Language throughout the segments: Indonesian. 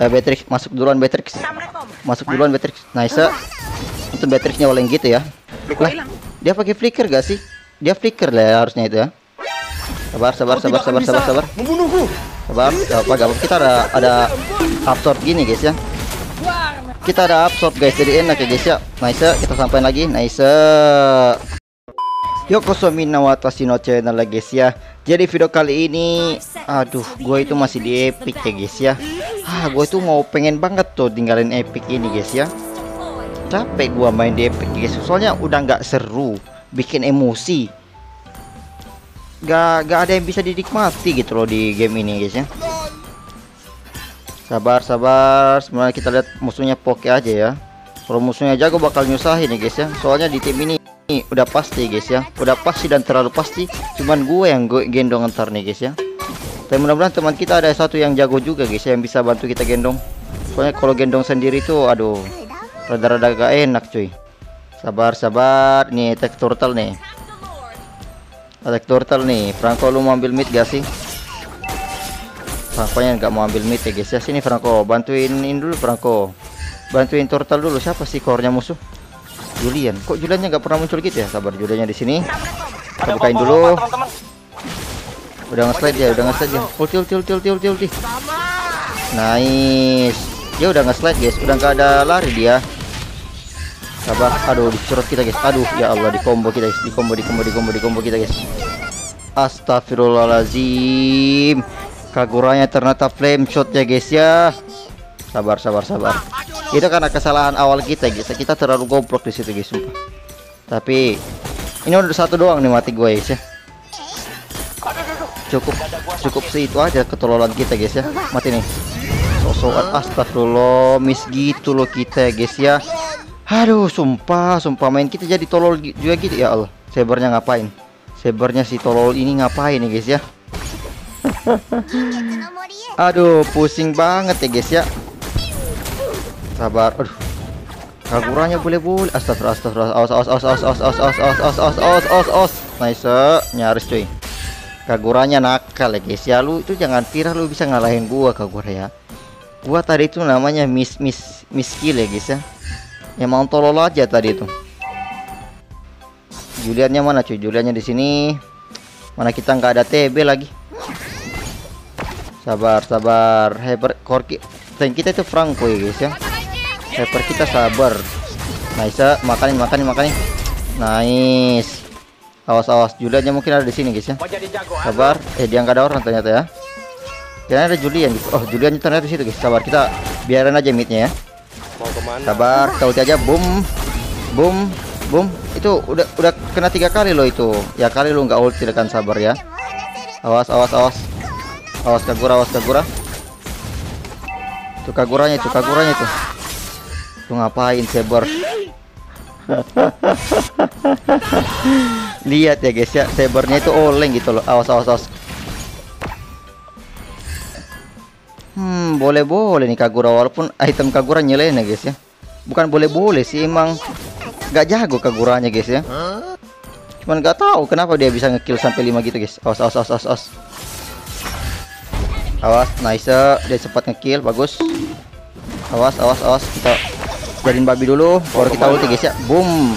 Beatrix masuk duluan, Beatrix. Masuk duluan, Beatrix. Nice. Itu Beatrixnya oleng gitu ya. Lah, dia pakai flicker gak sih? Dia flicker lah ya, harusnya itu ya. Sabar, sabar, sabar, sabar, sabar, sabar. Membunuhku. Sabar, gak apa. Kita ada absorb gini guys ya. Kita ada absorb guys, jadi enak ya guys ya. Nice, kita sampai lagi. Nice. Yokosominna watashi no channel lah guys ya. Jadi video kali ini, aduh, gue itu masih di epic ya guys ya. Gue itu mau pengen banget tuh tinggalin epic ini guys ya. Capek gua main di epic guys, soalnya udah nggak seru, bikin emosi. Gak ada yang bisa dinikmati gitu loh di game ini guys ya. Sabar, sebenarnya kita lihat musuhnya poke aja ya. Kalau musuhnya jago bakal nyusahin nih guys ya. Soalnya di tim ini udah pasti guys ya, udah pasti dan terlalu pasti. Cuman gue yang gendong ntar nih guys ya. Tapi mudah-mudahan teman kita ada satu yang jago juga guys ya, yang bisa bantu kita gendong. Soalnya kalau gendong sendiri tuh aduh, rada-rada gak enak cuy. Sabar, nih attack turtle nih. Attack turtle nih. Franco, lu mau ambil mid gak sih? Franco nya nggak mau ambil mid ya guys ya. Sini Franco, bantuin dulu Franco. Bantuin turtle dulu. Siapa sih core-nya musuh? Julian. Kok Juliannya nggak pernah muncul gitu ya? Sabar, Juliannya di sini. Kita bukain dulu. Udah nge-slide ya, ulti. Nice. Dia udah nge-slide guys, udah nggak ada lari dia. Sabar. Aduh, dicurut kita guys. Aduh, ya Allah, di combo kita guys. Di combo kita guys. Astagfirullahalazim. Kaguranya ternyata flame shot ya guys ya. Sabar. Itu karena kesalahan awal kita guys. Kita terlalu goblok di situ guys, sumpah. Tapi ini udah satu doang nih mati gue guys ya. Cukup sih itu aja ketololan kita guys ya. Mati nih. Sosokan, astagfirullah, miss gitu loh kita ya guys ya. Aduh, sumpah main kita jadi tolol juga gitu ya Allah. Sabernya ngapain? Sabernya si tolol ini ngapain nih guys ya? Aduh, pusing banget ya guys ya. Sabar. Aduh. Kaguranya boleh. Astagfirullah. Os. Nice. Nyaris cuy. Kaguranya nakal ya guys ya. Lu itu jangan kira lu bisa ngalahin gua Kagura ya. Gua tadi itu namanya miss skill ya guys ya. Ya mau tolol aja tadi itu. Juliannya mana cuy? Juliannya di sini. Mana kita nggak ada TB lagi. Sabar. Hyper core tank kita itu Franco ya guys ya. Hyper kita sabar. Nice. Makanin. Nice. Awas. Juliannya mungkin ada di sini guys ya. Sabar. Dia nggak ada orang ternyata ya. Kira ada Julian gitu. Oh, Julian ternyata di situ guys. Sabar, kita biarin aja midnya ya. Sabar, kita ulti aja. Boom. Itu udah kena 3 kali loh itu. Ya kali lu nggak ulti kan, sabar ya. Awas Kagura. Itu Kaguranya itu. Tuh ngapain Saber? Lihat ya guys ya, Sabernya itu oleng gitu loh. Awas. Boleh nih Kagura, walaupun item Kagura nyelain ya guys ya. Bukan boleh sih, emang gak jago Kaguranya guys ya. Cuman gak tahu kenapa dia bisa ngekill sampai 5 gitu guys. Awas, nice. Dia cepat ngekill, bagus. Awas. Kita jadiin babi dulu, baru kita ulti guys ya. Boom.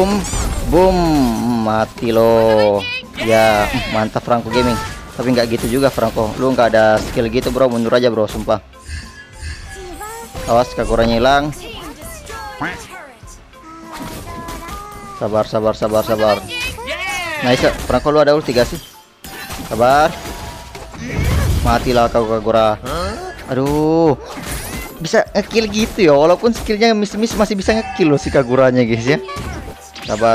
Mati loh. Ya, mantap Franco Gaming. Tapi nggak gitu juga Franco. Lu nggak ada skill gitu bro, mundur aja bro, sumpah. Awas, Kaguranya hilang. Sabar. Nice. Franco, lu ada ulti gak sih? Sabar. Matilah kau Kagura. Aduh. Bisa ngekill gitu ya, walaupun skillnya miss masih bisa ngekill loh si Kaguranya guys ya. Sabar.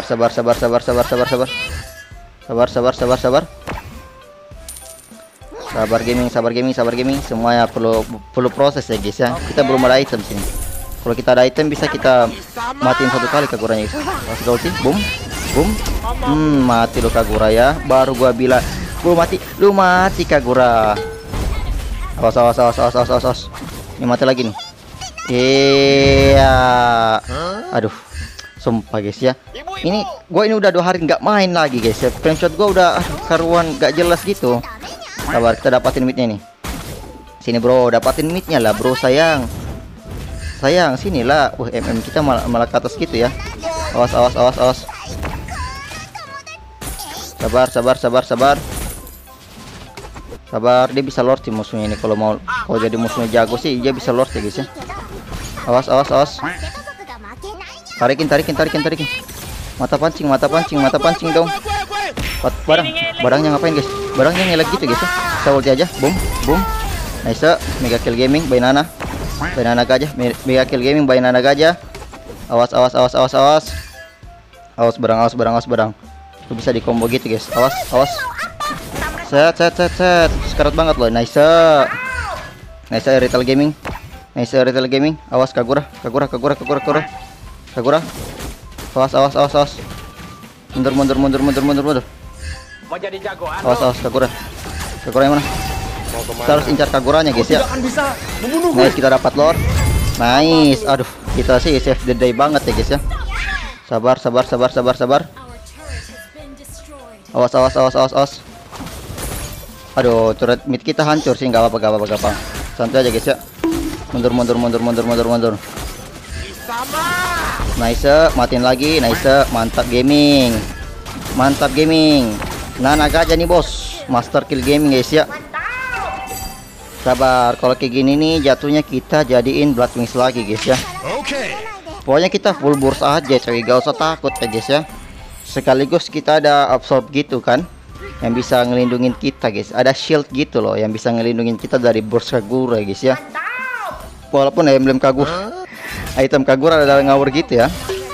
Sabar gaming. Semuanya perlu proses ya guys ya. Kita belum ada item sini. Kalau kita ada item bisa kita matiin 1 kali Kaguranya guys. Langsung ulti, boom. Mati lo Kagura ya. Baru gua bilang, lu mati Kagura. Awas. Ini mati lagi nih. Iya. Aduh. Sumpah guys ya. Ini udah 2 hari nggak main lagi guys ya. Frame shot gua udah karuan nggak jelas gitu. Sabar, kita dapatin midnya nih. Sini bro, dapatin midnya lah bro, sayang. Sayang, sinilah. MM kita malah ke atas gitu ya. Awas, awas, awas, awas. Sabar, sabar, sabar, sabar. Sabar, dia bisa lord sih musuhnya ini. Kalau jadi musuhnya jago sih, dia bisa lord ya guys ya. Awas, awas, awas. Tarikin, tarikin, tarikin, tarikin. Mata pancing, mata pancing, mata pancing dong. Barangnya ngapain guys? Barangnya ngelag gitu guys ya. Kita ulti aja, boom, boom. Nice, Mega Kill Gaming by Nana. By Nana Gajah, Mega Kill Gaming by Nana Gajah. Awas, awas, awas, awas, awas. Awas barang, awas barang, awas barang. Itu bisa di combo gitu guys. Awas, awas. Set, set, set, set. Sekarat banget loh. Nice. Nice, Retail Gaming. Nice, Retail Gaming. Awas Kagura, Kagura, Kagura, Kagura, Kagura. Kagura. Awas, awas, awas, awas. Mundur, mundur, mundur, mundur, mundur, mundur. Mau jadi jagoan. Awas, awas Kagura. Kagura yang mana? Kita harus incar Kaguranya guys ya. Nice, kita dapat lord. Nice. Aduh, kita sih save the day banget ya guys ya. Sabar, sabar, sabar, sabar, sabar. Awas, awas, awas, awas, awas. Aduh, turret mid kita hancur sih. Nggak apa-apa, nggak apa-apa, nggak apa. Santai aja guys ya. Mundur, mundur, mundur, mundur, mundur, mundur. Nice, matiin lagi. Nice, mantap gaming. Mantap gaming. Nana Gajah nih bos. Master Kill Gaming guys ya. Sabar, kalau kayak gini nih jatuhnya kita jadiin Blood Wings lagi guys ya. Oke. Pokoknya kita full burst aja coy, gak usah takut ya guys ya. Sekaligus kita ada absorb gitu kan, yang bisa ngelindungin kita guys. Ada shield gitu loh yang bisa ngelindungin kita dari burst Kagura guys ya. Walaupun emblem Kagura, item Kagura ada ngawur gitu ya.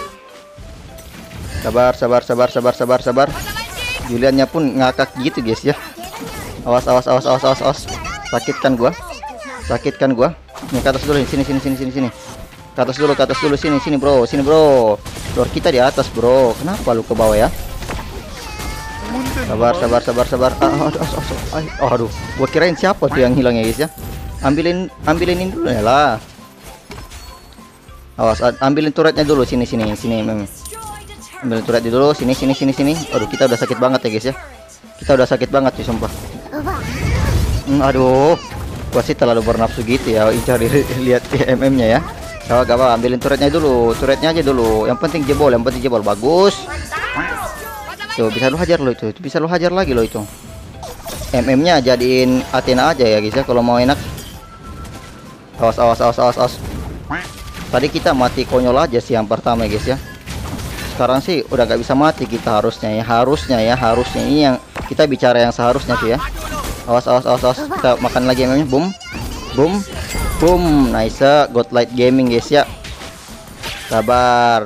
Sabar, sabar, sabar, sabar, sabar, sabar. Juliannya pun ngakak gitu guys ya. Awas, awas, awas, awas, awas, awas. Sakitkan gua. Sakitkan gua. Nih ke atas dulu, sini, sini, sini, sini, sini. Ke atas dulu, ke atas dulu, sini, sini bro, sini bro. Lord kita di atas bro. Kenapa lu ke bawah ya? Sabar, sabar, sabar, sabar. Aduh, gua kirain siapa tuh yang hilang ya guys ya. Ambilin ini dulu ya lah. Awas, ambilin turretnya dulu, sini, sini, sini. Ambilin turret dulu, sini, sini, sini, sini. Aduh, kita udah sakit banget ya guys ya. Kita udah sakit banget sih sumpah. Aduh, gua sih terlalu bernafsu gitu ya, cari lihat MM-nya ya. Gak apa, ambilin turretnya dulu, turretnya aja dulu. Yang penting jebol, yang penting jebol. Bagus. Tuh, bisa lu hajar lo itu bisa lu hajar lagi lo itu. MM-nya jadiin Athena aja ya guys ya, kalau mau enak. Awas, awas, awas, awas, awas. Tadi kita mati konyol aja sih yang pertama ya guys ya. Sekarang sih udah gak bisa mati kita harusnya ya, harusnya ini yang kita bicara yang seharusnya sih ya. Awas, awas, awas, awas. Kita makan lagi MM-nya. Boom, boom, boom. Nice, Godlight Gaming guys ya. Sabar.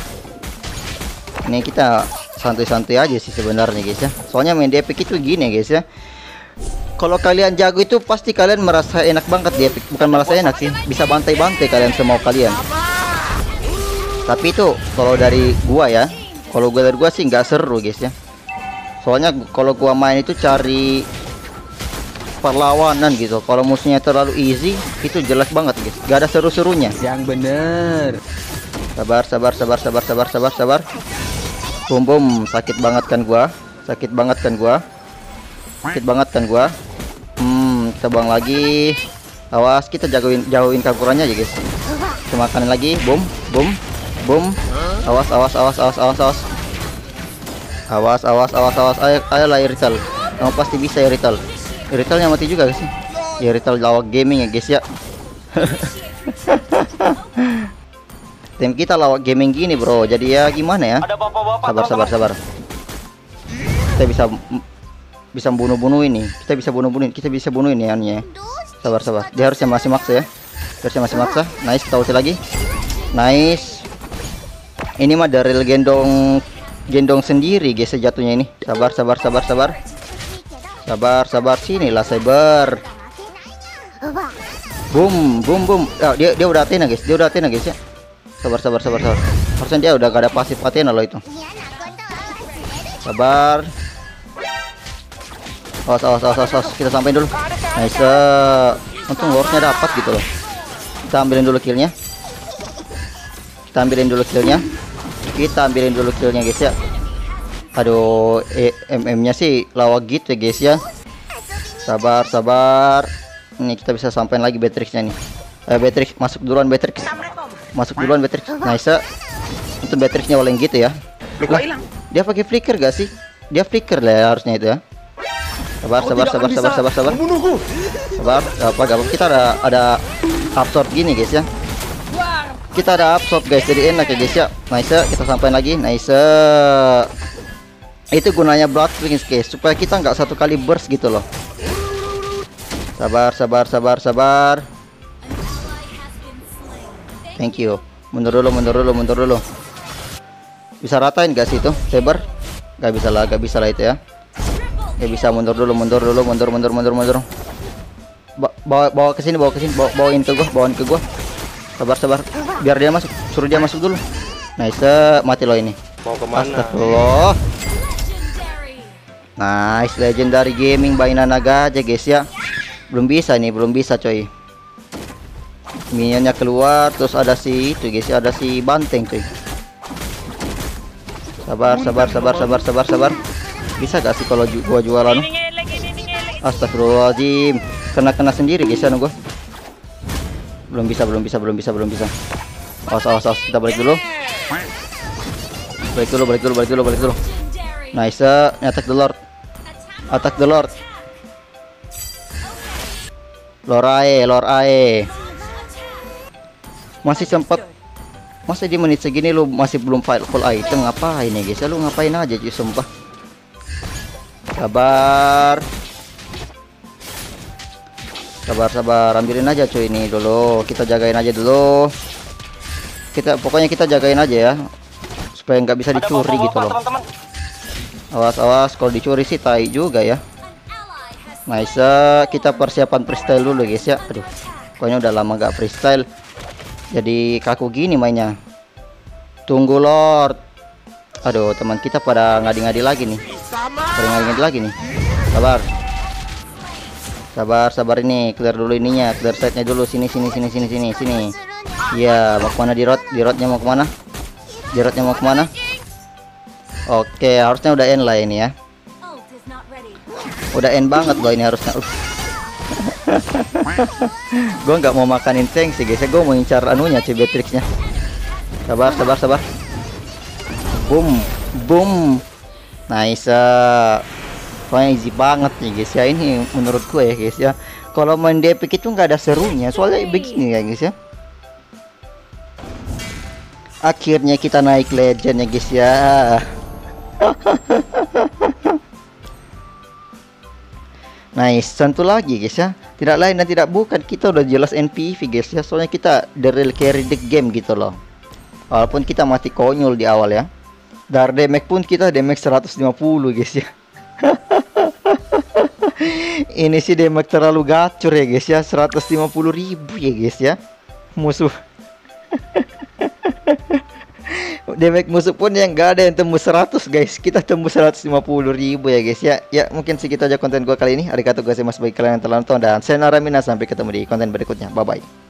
Ini kita santai-santai aja sih sebenarnya guys ya. Soalnya main di Epic itu gini guys ya. Kalau kalian jago itu pasti kalian merasa enak banget di Epic. Bukan merasa enak sih, bisa bantai-bantai kalian semau kalian. Tapi itu kalau dari gua ya, kalau gua dari gua sih nggak seru guys ya. Soalnya kalau gua main itu cari perlawanan gitu. Kalau musuhnya terlalu easy itu jelas banget guys, gak ada seru-serunya. Yang bener. Sabar, sabar, sabar, sabar, sabar, sabar, sabar. Boom, boom. Sakit banget kan gua, sakit banget kan gua, sakit banget kan gua. Kita buang lagi. Awas, kita jauhin Kaguranya aja guys. Kita makan lagi. Boom, boom, boom. Awas, awas, awas, awas, awas, awas. Awas, awas, awas, awas. Ayolah Irital, kamu pasti bisa Irital. Iritalnya mati juga guys. Ya Irital lawak gaming ya guys ya. Tim kita lawak gaming gini bro, jadi ya gimana ya. Sabar, sabar, sabar. Kita bisa bunuh ini. Kita bisa bunuh ini annya. Sabar, sabar. Dia harusnya masih maksa ya. Harusnya masih maksa. Nice, kita ulti lagi. Nice. Ini mah dari gendong sendiri guys jatuhnya ini. Sabar, sabar, sabar, sabar. Sabar, sabar, sinilah Cyber. Boom, boom, boom. Oh, dia udah Athena guys, ya. Sabar, sabar, sabar, sabar. Harusnya dia udah gak ada pasif Athena loh itu. Sabar. Awas, awas, awas, awas, awas. Kita sampein dulu. Nice. Untung lordnya dapat gitu loh. Kita ambilin dulu killnya. Kita ambilin dulu killnya guys ya. Aduh, MM-nya sih lawak gitu ya guys ya. Sabar, sabar. Ini kita bisa sampein lagi Beatrixnya nih. Beatrix masuk duluan, Beatrix. Masuk duluan Beatrix. Nice. Itu Beatrixnya oleng gitu ya. Lah, hilang. Dia pakai flicker gak sih? Dia flicker lah ya, harusnya itu ya. Sabar. Sabar. Gak apa. Kita ada absorb gini guys ya. Kita ada absorb guys, jadi enak ya guys ya. Nice. Kita sampein lagi. Nice. Itu gunanya Blood Wings guys, supaya kita nggak satu kali burst gitu loh. Sabar. Thank you. Mundur dulu. Bisa ratain gak sih itu saber? Gak bisa lah itu ya. Gak bisa, mundur dulu. Bawa ke sini, bawain ke gua. Sabar. Biar dia masuk, suruh dia masuk dulu. Nice, mati lo ini. Mau kemana? Astagfirullah. Nice, legendary gaming by Nanaga aja guys ya. Belum bisa coy. Minionnya keluar, terus ada si itu guys ya, ada si banteng coy. Sabar. Bisa gak sih kalau gua jualan? Astagfirullahaladzim. Kena sendiri guys ya gua. Belum bisa. Awas. Kita balik dulu. Nice, attack the Lord. Lord AE. Masih sempat. Masa di menit segini lu masih belum full item, ngapain ya guys? Lu ngapain aja cuy, sumpah. Sabar, ambilin aja cuy ini dulu. Kita jagain aja dulu. Pokoknya kita jagain aja ya, supaya nggak bisa dicuri gitu loh. Awas, kalau dicuri sih tai juga ya. Nice, kita persiapan freestyle dulu guys ya. Aduh, pokoknya udah lama nggak freestyle, jadi kaku gini mainnya. Tunggu Lord. Aduh, teman kita pada ngadi-ngadi lagi nih. Sabar ini, clear dulu ininya, clear side-nya dulu. Sini. Ya, mau kemana di roadnya mau kemana? Oke, harusnya udah end lah ini ya. Udah end banget loh ini harusnya. Gue nggak mau makanin tank sih guys ya, gue mau incar anunya cuy, Beatrixnya. Sabar. Boom. Nice. Pokoknya easy banget nih guys ya, ini menurut gue ya guys ya. Kalau main di Epic itu nggak ada serunya, soalnya begini ya guys ya. Akhirnya kita naik legend ya guys ya. Nice, satu lagi guys ya. Tidak lain dan tidak bukan, kita udah jelas NPV guys ya. Soalnya kita the real carry the game gitu loh. Walaupun kita mati konyol di awal ya. Dar damage pun kita damage 150 guys ya. Ini sih damage terlalu gacor ya guys ya. 150.000 ya guys ya. Musuh. Damage musuh pun yang gak ada yang tembus 100 guys. Kita tembus 150.000 ya guys ya. Ya mungkin segitu aja konten gua kali ini. Arigatou gozaimasu bagi kalian yang telah nonton, dan sayonara mina, sampai ketemu di konten berikutnya. Bye bye.